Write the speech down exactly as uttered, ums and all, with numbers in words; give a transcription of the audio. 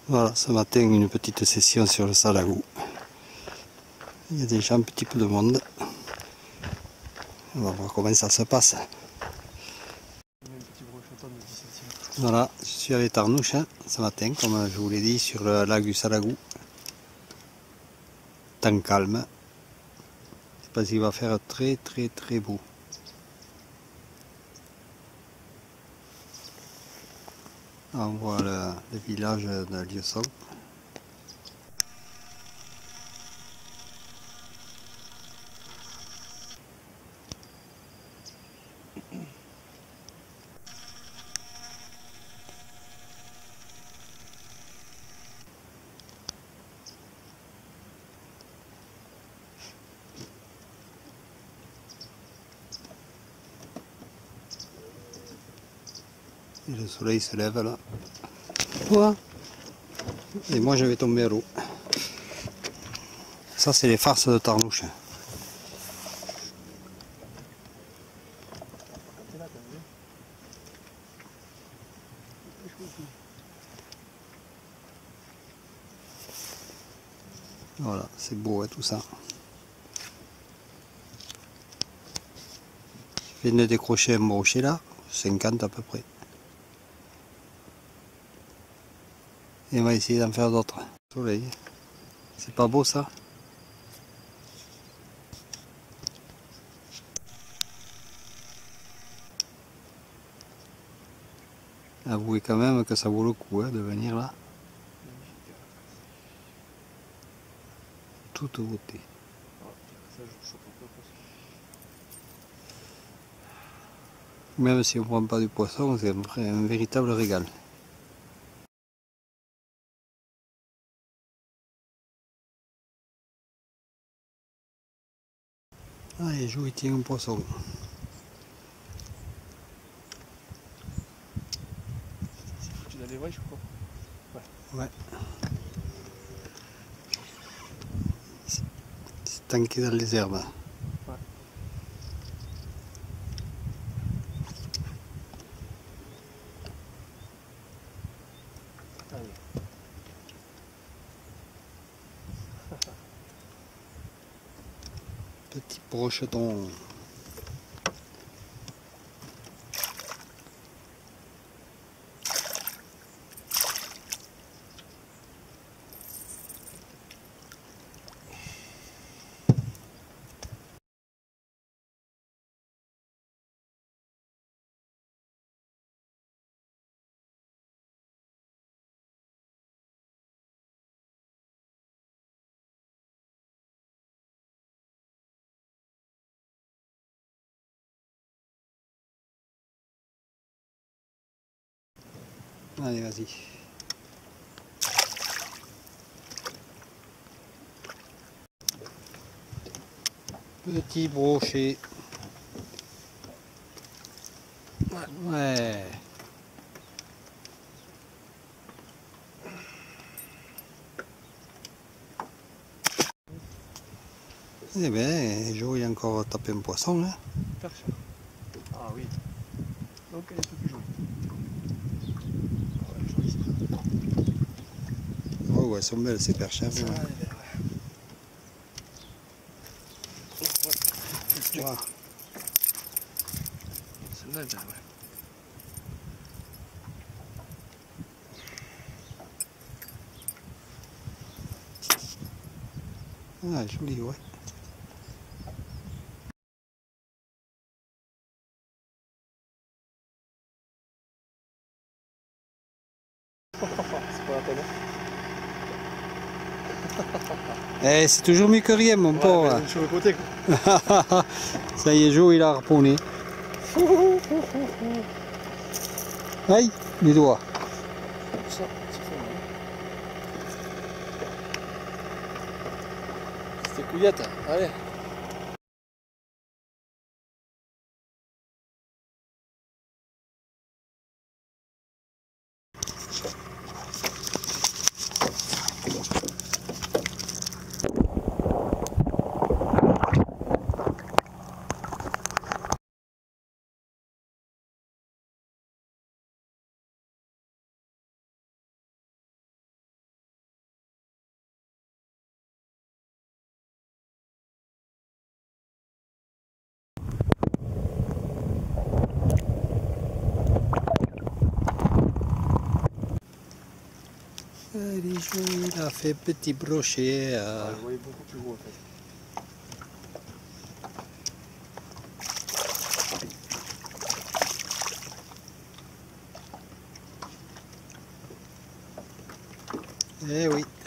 Voilà, ce matin une petite session sur le Salagou. Il y a déjà un petit peu de monde. On va voir comment ça se passe. Voilà, je suis avec Arnouche hein, ce matin, comme je vous l'ai dit, sur le lac du Salagou. Temps calme. C'est parce qu'il va faire très très très beau. On voit le, le village de Lieusaint. Et le soleil se lève là. Voilà. Et moi je vais tomber à l'eau. Ça c'est les farces de Tarnouche. Voilà, c'est beau hein, tout ça. Je viens de décrocher un brochet là, cinquante à peu près. Et on va essayer d'en faire d'autres. Soleil. C'est pas beau ça? Avouez quand même que ça vaut le coup hein, de venir là. Toute beauté. Même si on ne prend pas du poisson, c'est un, un véritable régal. Allez, joue, il tient un poisson. Tu l'as les vrais, je crois. Ouais. Ouais. C'est tanké dans les herbes. Ouais. Allez. Petit brocheton. Allez, vas-y. Petit brochet. Ouais. Eh bien, Jo il a encore tapé un poisson. Hein. Perche. Ah oui. Donc elle est plus jolie. Oh ouais, elles sont belles ces perches. Hein, Ça, ouais. Ouais. Wow. Celle-là, elle est belle, ouais. Ah, joli, ouais. C'est pas la peine. Eh, c'est toujours mieux que rien, mon Ouais, pauvre. mais sur le côté, quoi. Ça y est, Jo, il a harponné. Aïe, les doigts. Ça, c'est fait, hein. C'était couillette, allez. Elle est jolie, il a fait petit brochet. Euh... Ah, je voyais beaucoup plus gros en fait. Eh oui.